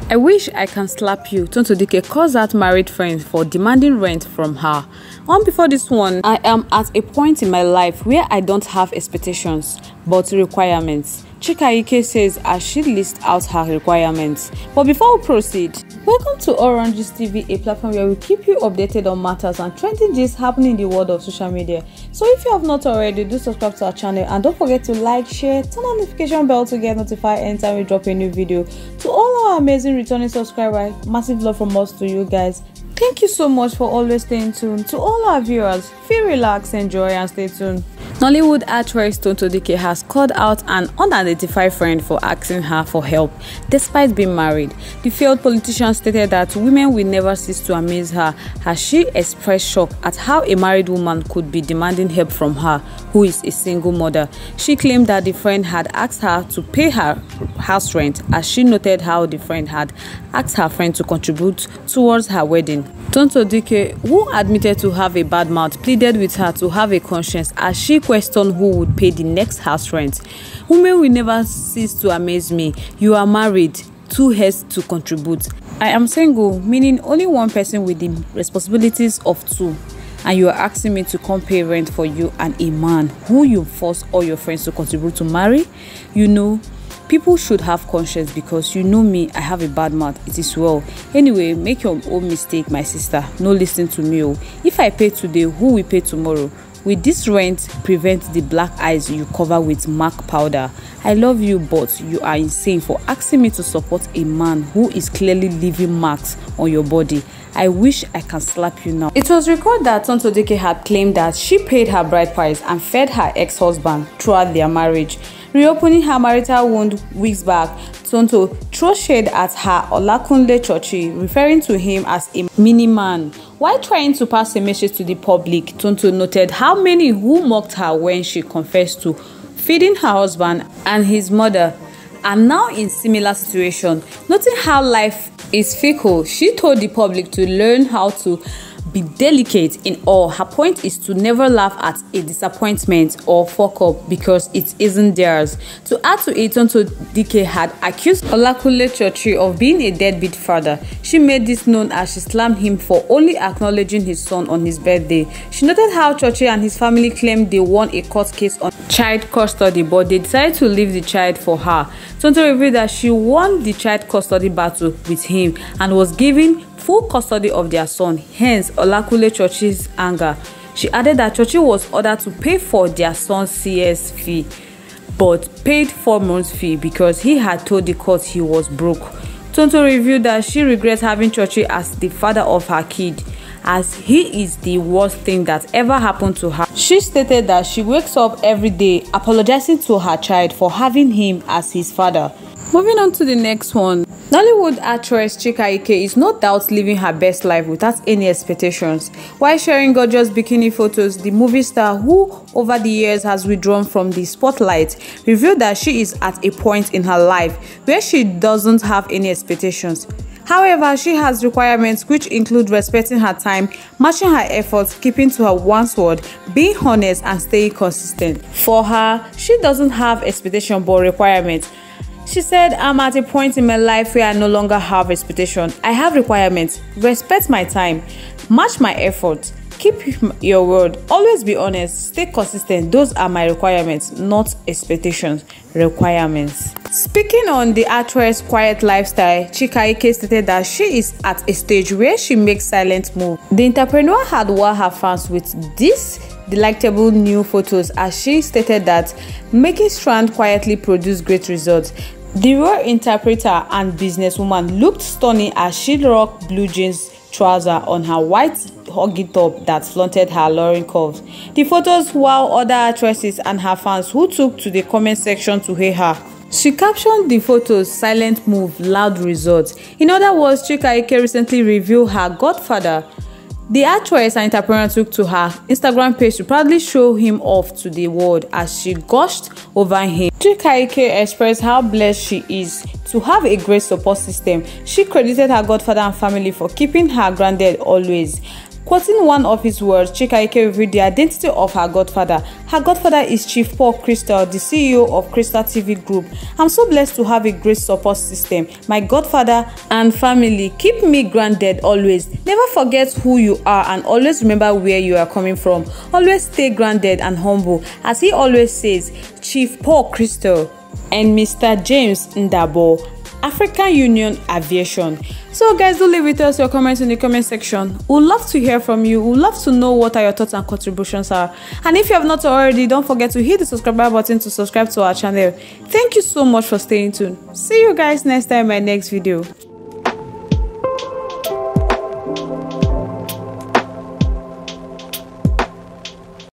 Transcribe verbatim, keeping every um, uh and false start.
I wish I can slap you. Tonto Dike calls out married friends for demanding rent from her. On before this one, I am at a point in my life where I don't have expectations but requirements. Chika Ike says as she lists out her requirements. But before we proceed, welcome to Orange T V, a platform where we keep you updated on matters and trending gist happening in the world of social media. So if you have not already, do subscribe to our channel and don't forget to like, share, turn on the notification bell to get notified anytime we drop a new video. To all our amazing returning subscribers, massive love from us to you guys. Thank you so much for always staying tuned. To all our viewers, feel relaxed, enjoy and stay tuned. Nollywood actress Tonto Dike has called out an unidentified friend for asking her for help despite being married. The failed politician stated that women will never cease to amaze her as she expressed shock at how a married woman could be demanding help from her, who is a single mother. She claimed that the friend had asked her to pay her house rent, as she noted how the friend had asked her friend to contribute towards her wedding. Tonto Dike, who admitted to have a bad mouth, pleaded with her to have a conscience as she questioned who would pay the next house rent. Women will never cease to amaze me. You are married, two heads to contribute. I am single, meaning only one person with the responsibilities of two. And you are asking me to come pay rent for you and a man who you force all your friends to contribute to marry? You know, people should have conscience because you know me, I have a bad mouth. It is well. Anyway, make your own mistake, my sister. No listen to me. Oh. If I pay today, who will pay tomorrow? With this rent, prevent the black eyes you cover with MAC powder. I love you, but you are insane for asking me to support a man who is clearly leaving marks on your body. I wish I can slap you now. It was recorded that Tonto Dike had claimed that she paid her bride price and fed her ex-husband throughout their marriage. Reopening her marital wound weeks back, Tonto threw shade at her Olakunle Chochi, referring to him as a mini-man. While trying to pass a message to the public, Tonto noted how many who mocked her when she confessed to feeding her husband and his mother are now in similar situation. Noting how life is fickle, she told the public to learn how to be delicate in all. Her point is to never laugh at a disappointment or fuck up because it isn't theirs. To add to it, Tonto Dike had accused Olakunle Chochi of being a deadbeat father. She made this known as she slammed him for only acknowledging his son on his birthday. She noted how Chochi and his family claimed they won a court case on child custody, but they decided to leave the child for her. Tonto revealed that she won the child custody battle with him and was given full custody of their son, hence Olakunle Chochi's anger. She added that Chochi was ordered to pay for their son's C S fee, but paid four months fee because he had told the court he was broke. Tonto revealed that she regrets having Chochi as the father of her kid, as he is the worst thing that ever happened to her. She stated that she wakes up every day apologizing to her child for having him as his father. Moving on to the next one. Nollywood actress Chika Ike is no doubt living her best life without any expectations. While sharing gorgeous bikini photos, the movie star, who over the years has withdrawn from the spotlight, revealed that she is at a point in her life where she doesn't have any expectations. However, she has requirements which include respecting her time, matching her efforts, keeping to her one's word, being honest and staying consistent. For her, she doesn't have expectation but requirements. She said, I'm at a point in my life where I no longer have expectation. I have requirements. Respect my time. Match my effort. Keep your word. Always be honest. Stay consistent. Those are my requirements, not expectations. Requirements. Speaking on the actress' quiet lifestyle, Chika Ike stated that she is at a stage where she makes silent moves. The entrepreneur had wowed her fans with these delectable new photos, as she stated that making Strand quietly produced great results. The role interpreter and businesswoman looked stunning as she rocked blue jeans trouser on her white huggy top that flaunted her alluring curves. The photos wowed other actresses and her fans, who took to the comment section to hail her. She captioned the photos "silent move, loud results." In other words, Chika Ike recently revealed her godfather. The actress and entrepreneur took to her Instagram page to proudly show him off to the world as she gushed over him. Chika Ike expressed how blessed she is to have a great support system. She credited her godfather and family for keeping her grounded always. Quoting one of his words, Chika Ike revealed the identity of her godfather. Her godfather is Chief Paul Crystal, the C E O of Crystal T V Group. I'm so blessed to have a great support system. My godfather and family keep me grounded always. Never forget who you are and always remember where you are coming from. Always stay grounded and humble. As he always says, Chief Paul Crystal and Mister James Ndabo, African Union Aviation. So guys, do leave with us your comments in the comment section. We'd love to hear from you. We'd love to know what are your thoughts and contributions are. And if you have not already, don't forget to hit the subscribe button to subscribe to our channel. Thank you so much for staying tuned. See you guys next time in my next video.